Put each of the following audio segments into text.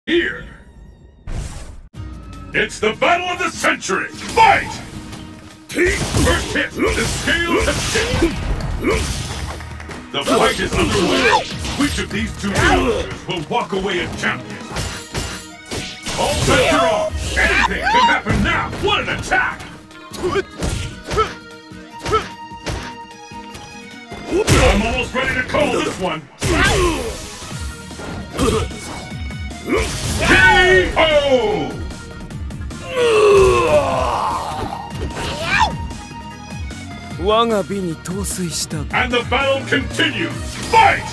Here! It's the battle of the century! Fight! First hit, the scales have tipped! The fight is underway! Which of these two warriors will walk away as champion? All bets are off! Anything can happen now! What an attack! I'm almost ready to call this one! KO! And the battle continues! Fight!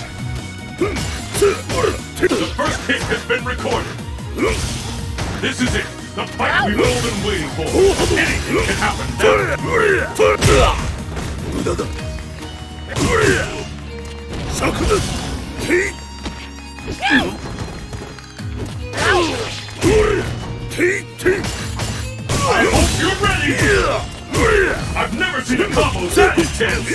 The first hit has been recorded. This is it! The fight we've all been waiting for! Anything can happen I hope you're ready! I've never seen a combo that intense!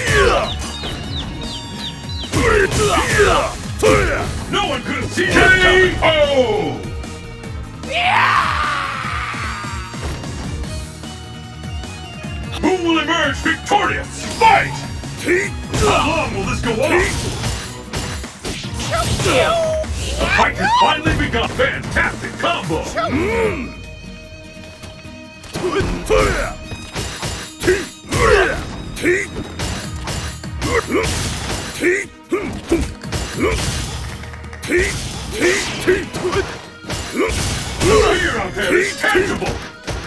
No one could have seen that coming! Who will emerge victorious? Fight! How long will this go on? The fight has finally begun! Fantastic combo! The fear out there is tangible!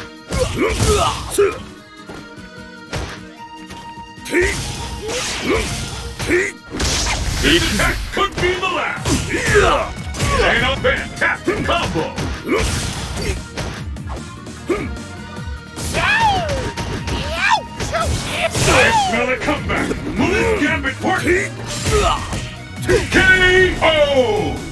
Each attack could be the last! And a fantastic combo! I smell a comeback! Will this gambit work? KO!